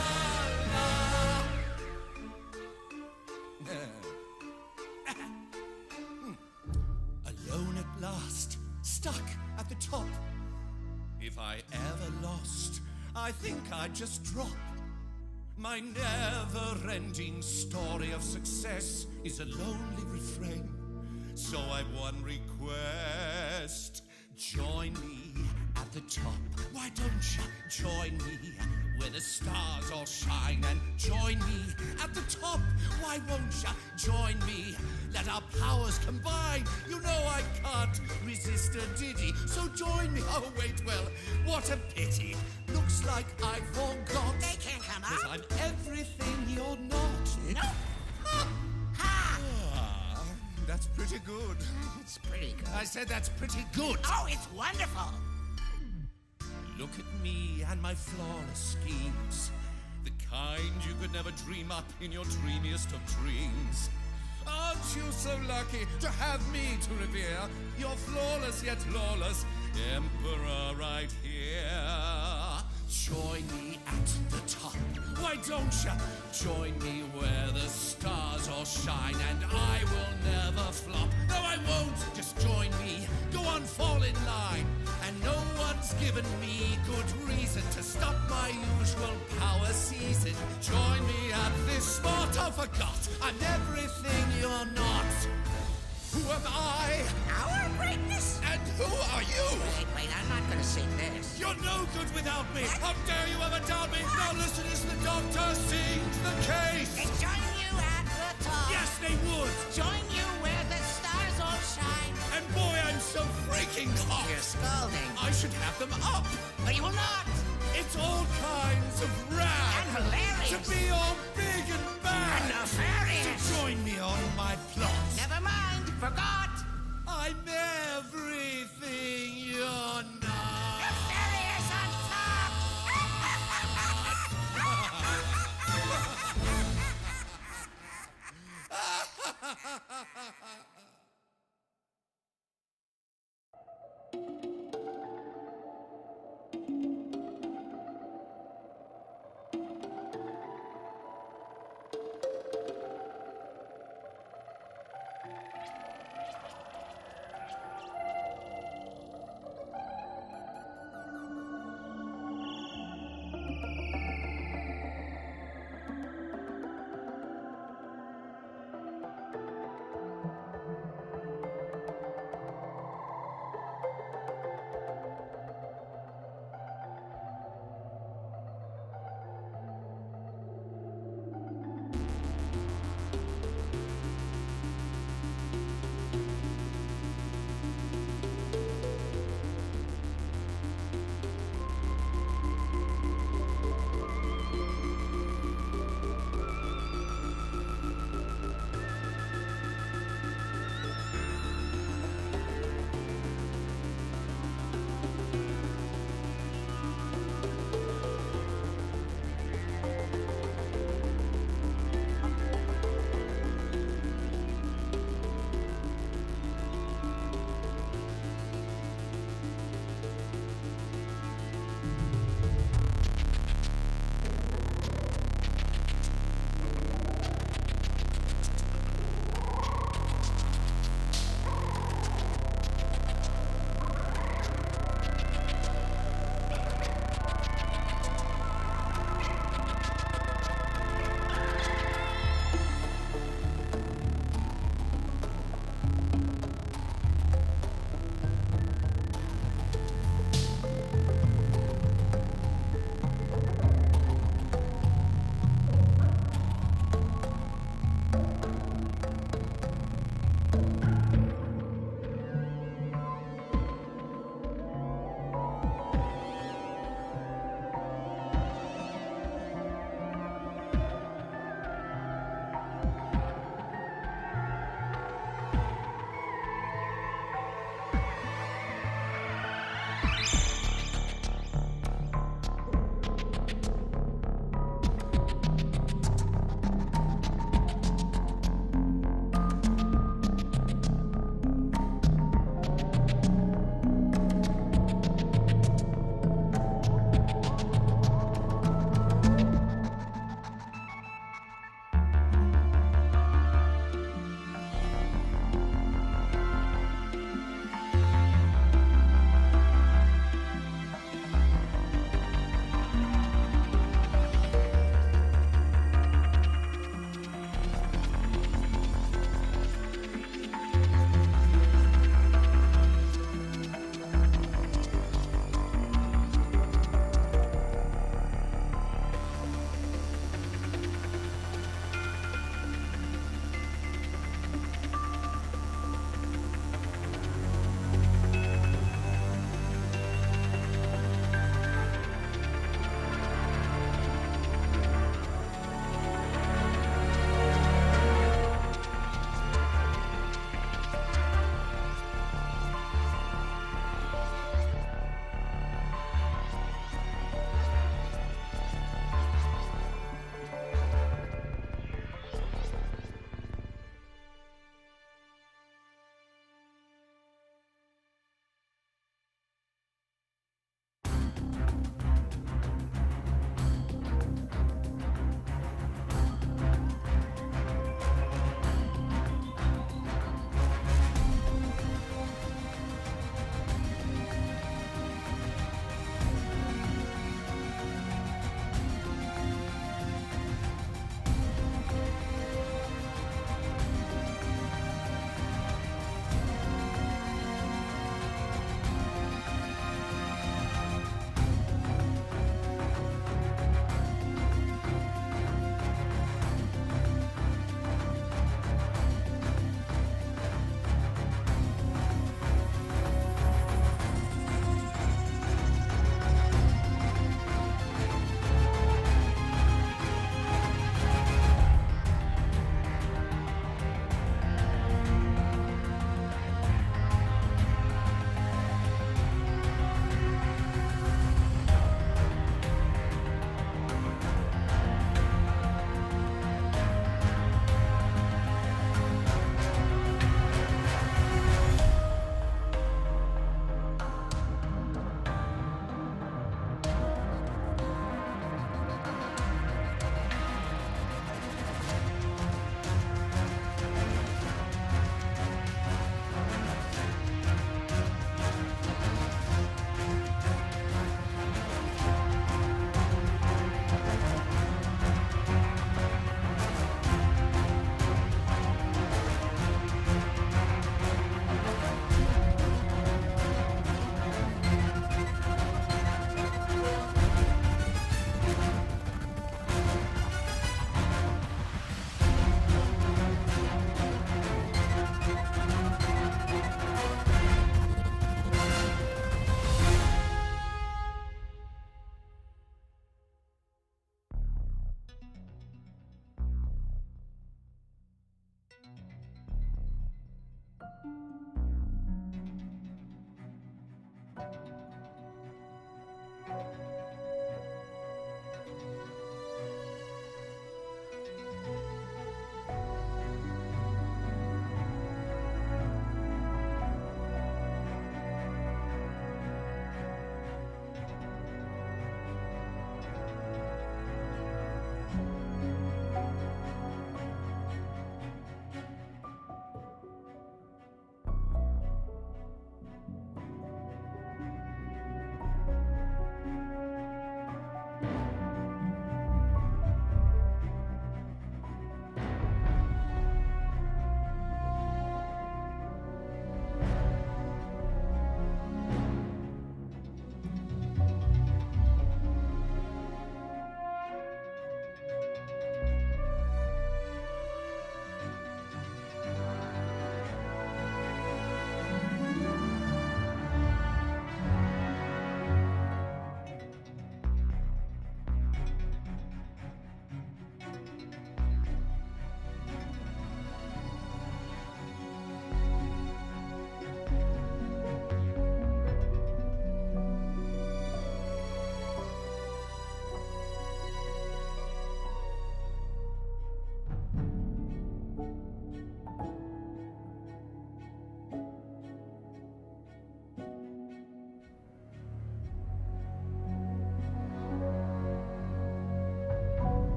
la. Alone at last, stuck at the top. If I ever lost, I think I'd just drop. My never-ending story of success is a lonely refrain. So I've one request. Join me at the top. Why don't you join me where the stars all shine? And join me at the top. Why won't you join me? Let our powers combine. You know I can't resist a ditty. So join me. Oh, wait, well, what a pity. Looks like I forgot. They can't come up. 'Cause I'm everything you're not. No. Ha! Ha! Ah, that's pretty good. It's pretty good. I said that's pretty good. Oh, it's wonderful. Look at me and my flawless schemes. The kind you could never dream up in your dreamiest of dreams. Aren't you so lucky to have me to revere? Your flawless yet lawless emperor right here. Join me at the top. Why don't you join me where the stars all shine? And I will never flop. No, I won't. Just join me. Go on, fall in line. And no one's given me good reason to stop my usual power season. Join me at this spot. I forgot. I'm everything you're not. Who am I? Our greatness? And who are you? Wait, wait, I'm not gonna sing this. You're no good without me. What? How dare you ever doubt me? What? Now listen as the doctor sings the case. They join you at the top. Yes, they would. Join you where the stars all shine. And boy, I'm so freaking hot. You're scalding. I should have them up. But you will not. It's all kinds of rad. And hilarious. To be all big and bad. And nefarious. So join me on my plot. Never mind. Forgot.